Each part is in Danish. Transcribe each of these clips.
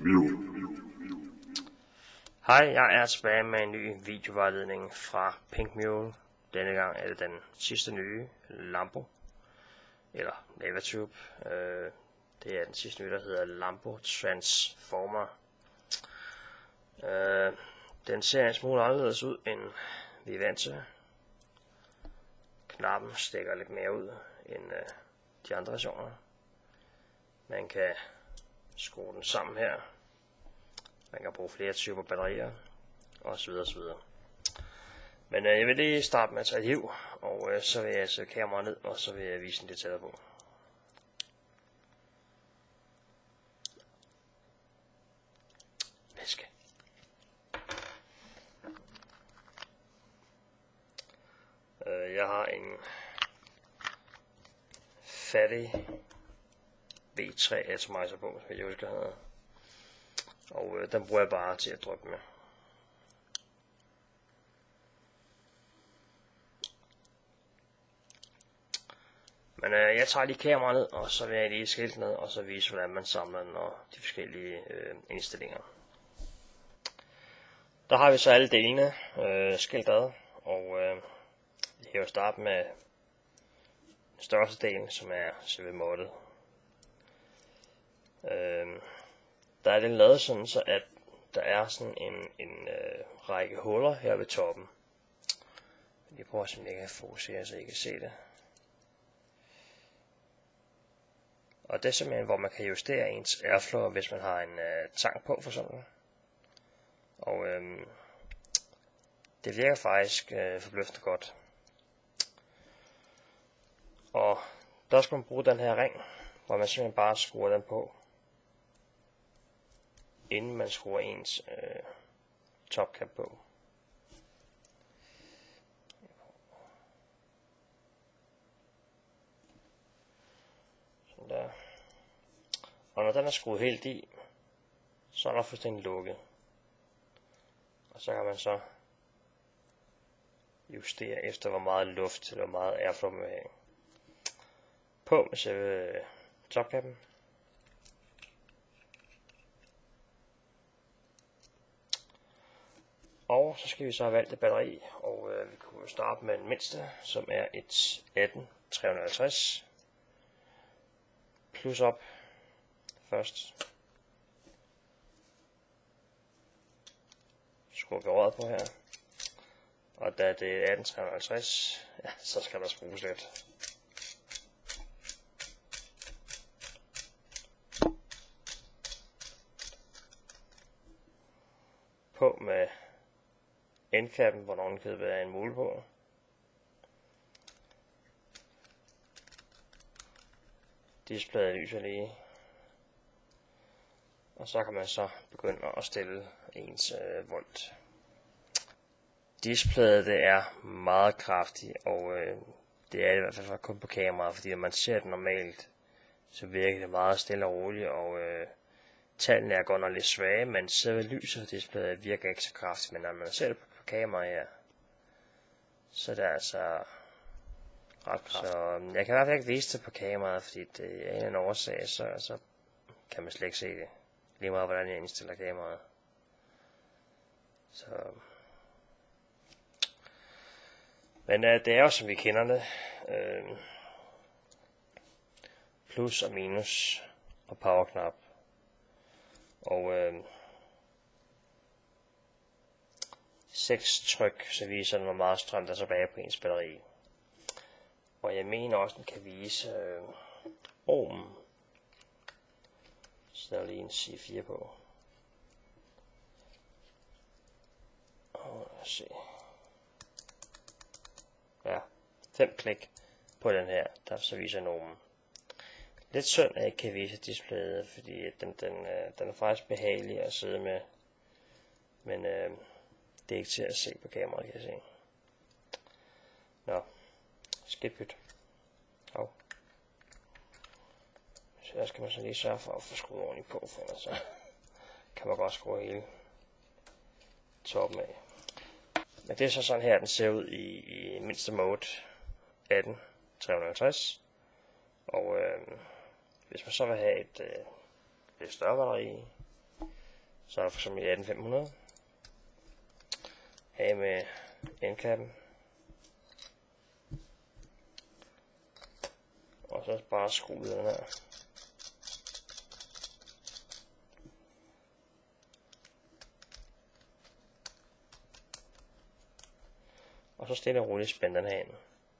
Hej, jeg er tilbage med en ny videovejledning fra Pink Mule. Denne gang er det den sidste nye Lambo, eller Navatube. Det er den sidste nye, der hedder Lambo Transformer. Den ser en smule anderledes ud, end vi er vant til. Knappen stikker lidt mere ud end de andre versioner. Man kan skrue den sammen her. Man kan bruge flere typer batterier, osv. osv. Men jeg vil lige starte med at tage et hiv, og så vil jeg sætte kameraet ned, og så vil jeg vise en detaljer på. Væske. Jeg har en fattig V3 atomizer på, som jeg husker hedder. Og den bruger jeg bare til at dryppe med. Men jeg tager lige kameraet ned, og så vil jeg lige skilte ned, og så vise, hvordan man samler den og de forskellige indstillinger. Der har vi så alle delene skilt ad, og jeg vil starte med den største del, som er selve måttet. Der er den lavet sådan, så at der er sådan en række huller her ved toppen. Jeg prøver simpelthen ikke at fokusere, så I kan se det. Og det er simpelthen, hvor man kan justere ens airflow, hvis man har en tank på, for eksempel. Og det virker faktisk forbløffende godt. Og der skal man bruge den her ring, hvor man simpelthen bare skruer den på, inden man skruer ens topcap på. Sådan der. Og når den er skruet helt i, så er der fuldstændig lukket. Og så kan man så justere efter, hvor meget luft eller hvor meget airflow man vil have. På med selve topcappen. Og så skal vi så have valgt et batteri, og vi kunne starte med den mindste, som er et 18350. Plus op først. Skruer vi røret på her. Og da det er 18350, ja, så skal der skrues lidt. På med endkappen, hvor nogen kan være en mule på. Displayet lyser lige. Og så kan man så begynde at stille ens volt. Displayet det er meget kraftigt, og det er i hvert fald kun på kameraet, fordi når man ser det normalt, så virker det meget stille og roligt, og tallene er godt nok lidt svage, men selve lyset på displayet virker ikke så kraftigt, men når man ser det på kameraet her, så er det altså ret kraftigt. Så jeg kan i hvert fald ikke vise det på kameraet, fordi det er en årsag, så kan man slet ikke se det. Lige meget hvordan jeg indstiller kameraet. Så. Men det er jo som vi kender det. Plus og minus og powerknap. Og 6 tryk, så viser den, hvor meget strøm der er tilbage på ens batteri. Og jeg mener også, den kan vise ohms. Så der er lige en C4 på. Og lad os se. Ja, 5 klik på den her, der så viser en ohm. Lidt synd, at jeg ikke kan vise displayet, fordi den er faktisk behagelig at sidde med. Men det er ikke til at se på kameraet, kan jeg se. Nå, skidt pyt. Hov. Så her skal man så lige sørge for at få skruet ordentligt på, for ellers så kan man godt skrue hele toppen af. Men det er så sådan her, den ser ud i mindste mode 18350. Og hvis man så vil have et lidt større batteri, Så er der for eksempel 18500. Af med endkappen. Og så bare skrue ud den her. Og så stille og roligt spænde den her ind.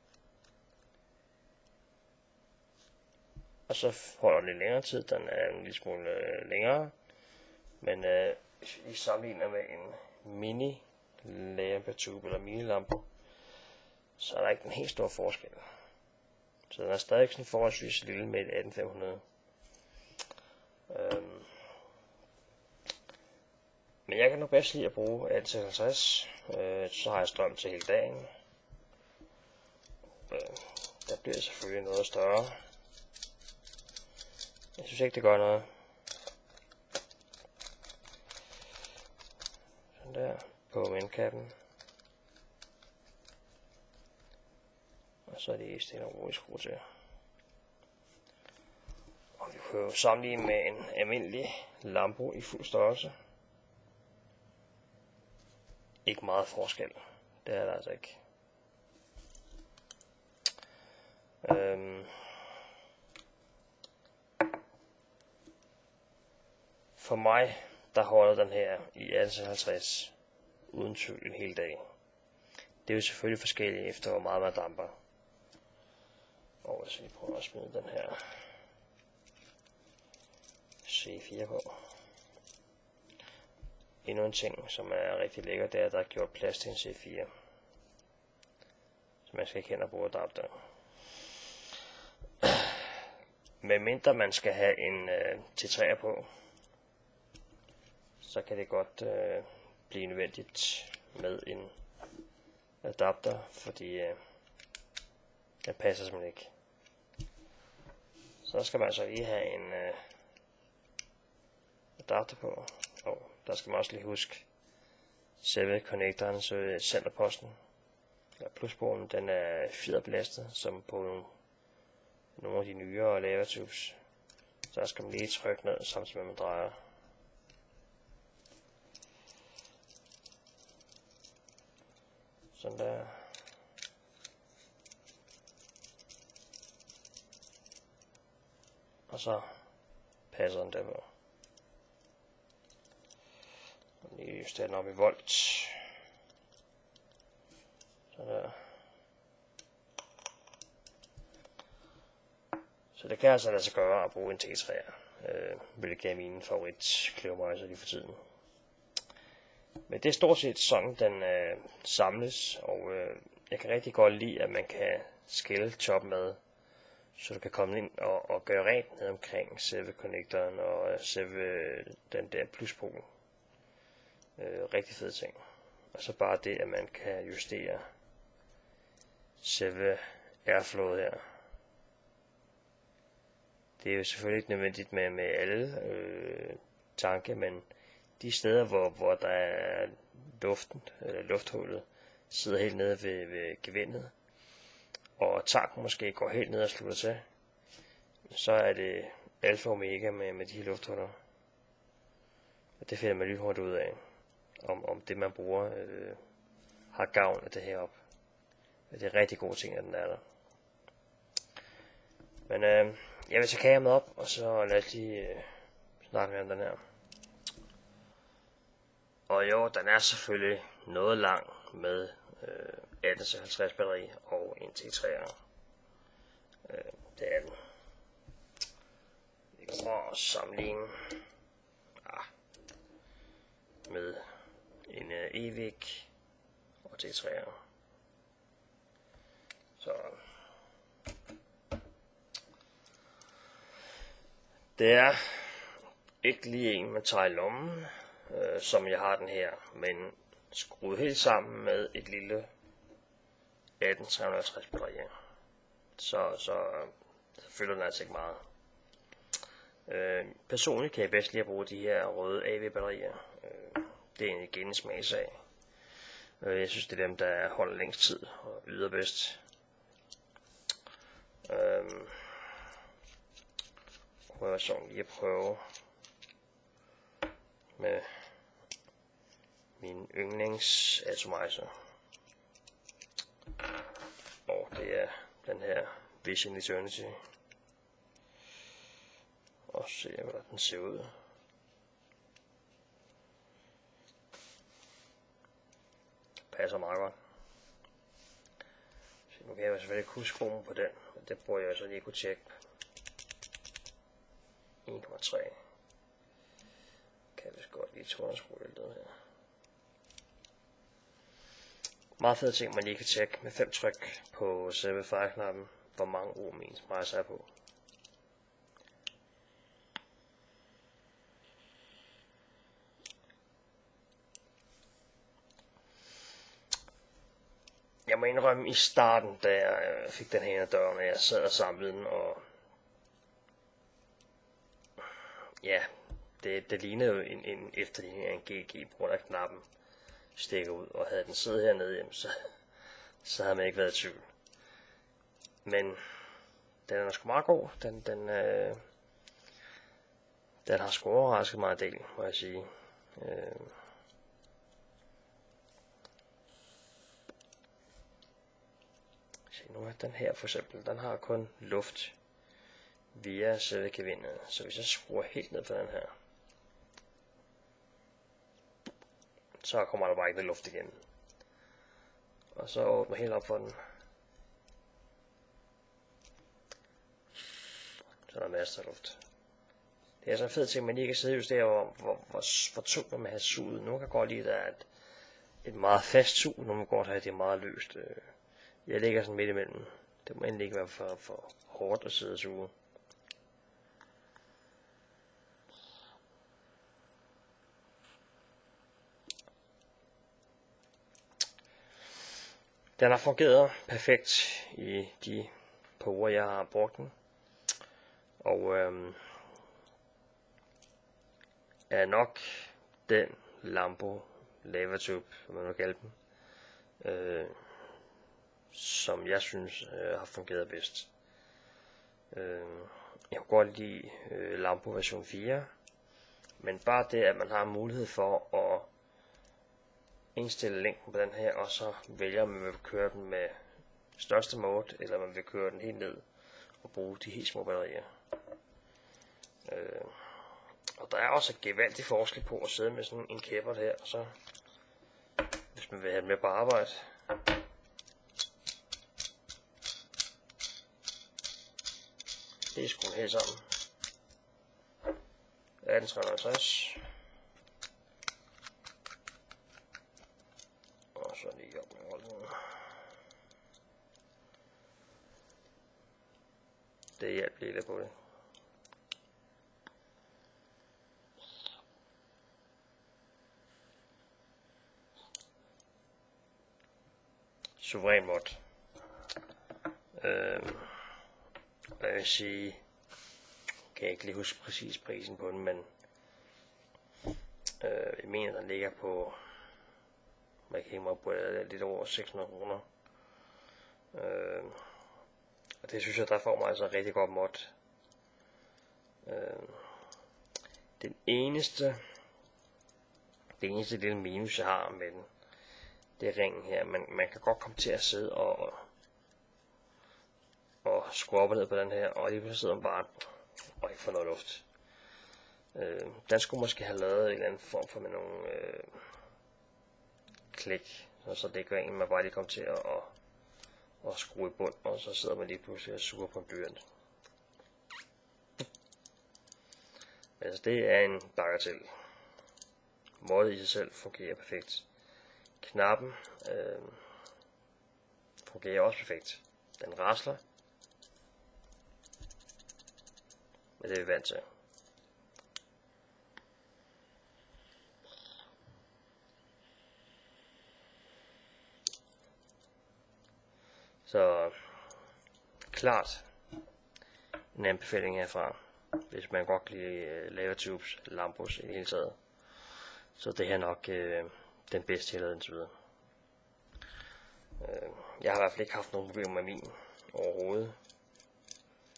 Og så holder den lidt længere tid. Den er en lille smule længere. Men hvis vi sammenligner med en mini lampetube eller mini lampe, så er der ikke en helt stor forskel. Så den er stadig sådan forholdsvis lille med et 18500. Men jeg kan nok bedst lide at bruge 1850. Så har jeg strøm til hele dagen. Der bliver selvfølgelig noget større. Jeg synes ikke det gør noget. Sådan der på vindkappen. Og så er det stille og roligt skruet til. Og vi kan jo sammenligne med en almindelig lampe i fuld størrelse. Ikke meget forskel. Det er der altså ikke. For mig, der holder den her i 1850 uden tvivl en hel dag. Det er jo selvfølgelig forskelligt efter hvor meget man damper. Og hvis vi prøver at smide den her C4 på. Endnu en ting, som er rigtig lækker, det er, at der er gjort plads til en C4. Så man skal ikke hen og bruge adapter. Medmindre man skal have en T3'er på, så kan det godt blive nødvendigt med en adapter, fordi den passer simpelthen ikke. Så skal man altså lige have en adapter på. Og der skal man også lige huske, selve connectoren, så centerposten, eller pluspolen, den er fjederbelastet, som på nogle af de nyere lavatubes. Så der skal man lige trykke ned, samtidig med at man drejer. Sådan der. Og så passer den der på. Lige justere den op i volt. Sådan der. Så det kan altså lade sig gøre at bruge en T3'er, hvilket er mine favoritkløvermøjser lige for tiden. Men det er stort set sådan, den samles, og jeg kan rigtig godt lide, at man kan skille toppen med, så du kan komme ind og gøre rent ned omkring selve connectoren og selve den der pluspol. Rigtig fed ting. Og så bare det, at man kan justere selve airflowet her. Det er jo selvfølgelig ikke nødvendigt med alle tanke, men de steder, hvor der er lufthullet sidder helt nede ved gevindet, og tanken måske går helt ned og slutter til, så er det alfa og omega med de her lufthuller. Og det finder man lige hurtigt ud af, om det man bruger har gavn af det heroppe. Det er rigtig gode ting, at den er der. Men jeg vil tage kameraet op, og så lad os lige snakke mere om den her. Og jo, den er selvfølgelig noget lang med 1850 batteri og en T3'er. Det er den. Vi kan prøve at sammenligne med en EVIC og T3'er. Så det er ikke lige en, man tager i lommen, som jeg har den her, men skruet helt sammen med et lille 18350 batteri. Så fylder den altså ikke meget. Personligt kan jeg bedst lide at bruge de her røde AV-batterier. Det er igen en smagsag. Jeg synes, det er dem, der holder længst tid og yder bedst. Prøver sådan lige at prøve med min yndlings atomizer. Og det er den her Vision Eternity. Og se hvordan den ser ud. Passer meget godt. Så nu kan jeg selvfølgelig ikke huske skruen på den, men det bruger jeg så lige kunne tjekke. 1,3. Kan vist godt lige skrue lidt her. Meget fede ting, man lige kan tjekke med 5 tryk på selve fejlknappen, hvor mange ohm ens majs er på. Jeg må indrømme i starten, da jeg fik den her dør, når jeg sad og samlede den, og ja, det lignede jo en efterligning af en GG, på grund af knappen stikker ud, og havde den siddet hernede, jamen, så havde man ikke været i tvivl. Men den er sgu meget god, den har sgu overrasket mig en del, må jeg sige. Se nu er den her for eksempel, den har kun luft via selve gevindet, så hvis jeg skruer helt ned på den her, så kommer der bare ikke noget luft igen. Og så åbner helt op for den. Så er der masser af luft. Det er så en fed ting, man lige kan sidde og justere, hvor tungt man have suget. Nu kan jeg godt lide, at der er et meget fast sug, nu man godt have det meget løst. Jeg ligger sådan midt imellem. Det må endelig ikke være for hårdt at sidde og suge. Den har fungeret perfekt i de par uger, jeg har brugt den. Og er nok den Lambo Lavatube, som man nu kalder den, som jeg synes har fungeret bedst. Jeg kunne godt lide Lambo version 4, men bare det, at man har mulighed for at indstille længden på den her, og så vælger om man vil køre den med største mode, eller man vil køre den helt ned og bruge de helt små batterier. Og der er også et gevaldig forskel på at sidde med sådan en kæppert her, og så hvis man vil have den med på arbejde. Det er sgu helt sammen. 1853. Og så lige op med rollen. Det hjælper lidt på det. Suveræn mod. Jeg vil sige, kan jeg ikke lige huske præcis prisen på den, men jeg mener, den ligger på, man kan hænge mig på lidt over 600 kroner. Og det synes jeg, der får mig altså rigtig godt mod. Det eneste lille minus, jeg har med den, det er ringen her. Man kan godt komme til at sidde og skrue op og ned på den her, og lige sidder man bare og ikke får noget luft. Den skulle måske have lavet en eller anden form for med nogle klik, så det ikke er en, man bare lige kommer til at skrue i bund, og så sidder man lige pludselig og suger på en blyant. Altså det er en bagatel. Modet i sig selv fungerer perfekt. Knappen fungerer også perfekt. Den rasler. Men det er vi vant til. Så klart en anbefaling herfra, hvis man godt kan lide Lavatubes, Lambos i det hele taget. Så det her nok den bedste jeg har lavet indtil videre. Jeg har i hvert fald ikke haft nogen problemer med min overhovedet.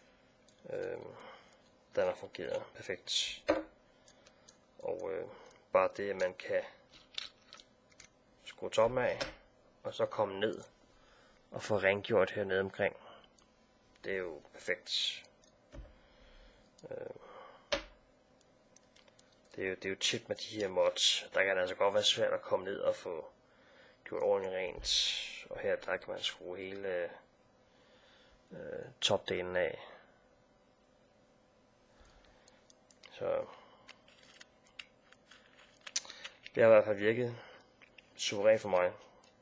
Den har fungeret perfekt. Og bare det, at man kan skrue toppen af, og så komme ned og få rengjort hernede omkring. Det er jo perfekt. Det er jo tit med de her mods, der kan det altså godt være svært at komme ned og få gjort ordentligt rent. Og her der kan man skrue hele topdelen af. Så det har i hvert fald virket suverænt for mig.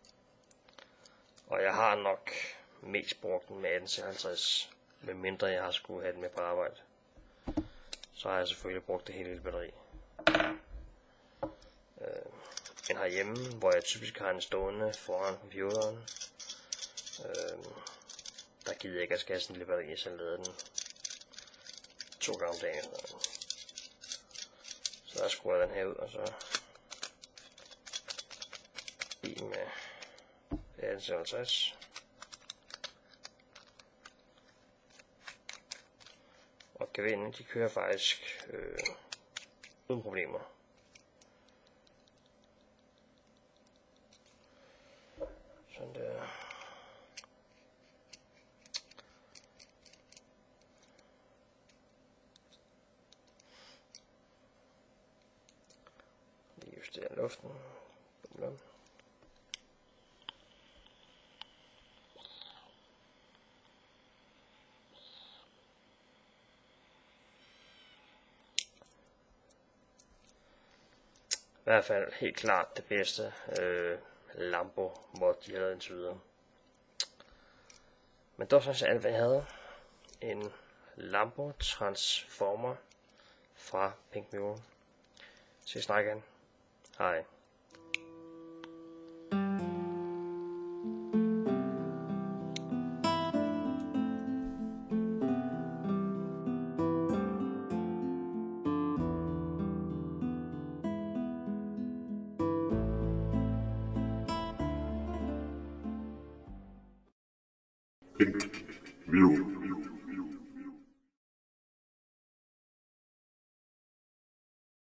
Og jeg har nok mest brugt den med 1850, med mindre jeg har skulle have den med på arbejde. Så har jeg selvfølgelig brugt det hele lille batteri. Men herhjemme, hvor jeg typisk har den stående foran computeren, der gider jeg ikke at skære sådan en lille batteri, så jeg lader den 2 gange om dagen. Så der skruer jeg den her ud, og så i med 1850. Og gevinden, de kører faktisk uden problemer. Sådan der. Lige justere luften. Bum. I hvert fald helt klart det bedste Lambo mod de havde indtil videre. Men det var sådan set alt hvad jeg havde. En Lambo Transformer fra Pink Mule. Så vi snakker igen. Hej. Pink Mule.